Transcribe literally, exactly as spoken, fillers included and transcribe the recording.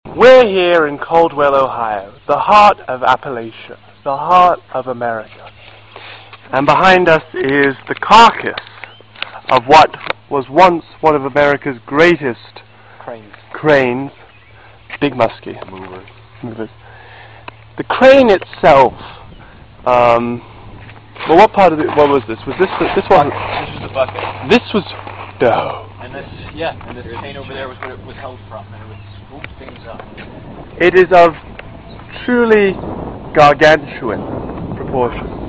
We're here in Caldwell, Ohio, the heart of Appalachia, the heart of America. And behind us is the carcass of what was once one of America's greatest cranes, cranes Big Muskie. Movers. Movers. The crane itself, um, well, what part of it, what was this? Was this, the, this one? This was the bucket. This was, no. And this, yeah, and this crane over there was what it was held from, and it would scoop things up. It is of truly gargantuan proportions.